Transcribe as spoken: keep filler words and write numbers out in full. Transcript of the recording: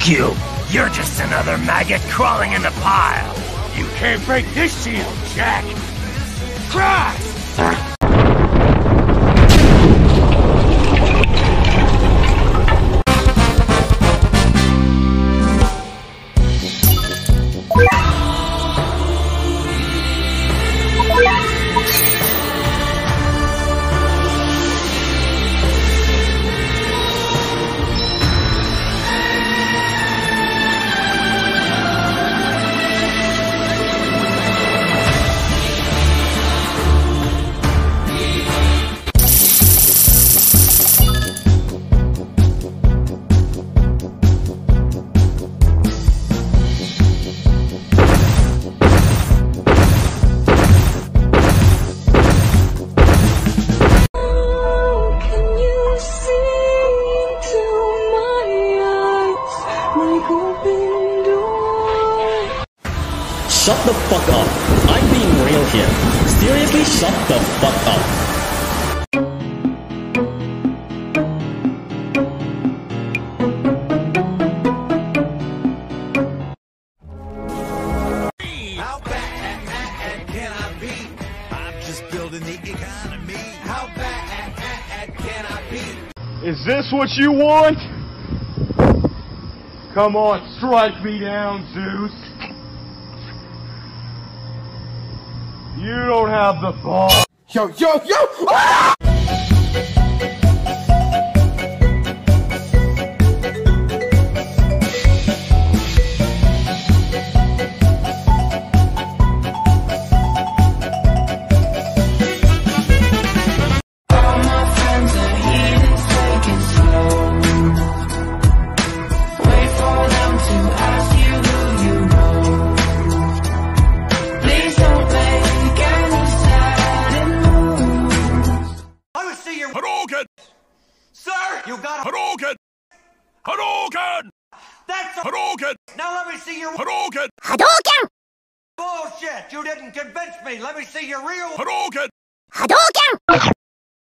you! You're just another maggot crawling in the pile! You can't break this shield, Jack! Cry! Shut the fuck up. I'm being real here. Seriously, shut the fuck up. How bad can I be? I'm just building the economy. How bad can I be? Is this what you want? Come on, strike me down, Zeus. You don't have the ball. Yo, yo, yo! Ah! Hadouken! Sir! You got a Hadouken! Hadouken! That's a Hadouken! Now let me see your Hadouken! Hadouken! bullshit! You didn't convince me! Let me see your real Hadouken! Hadouken!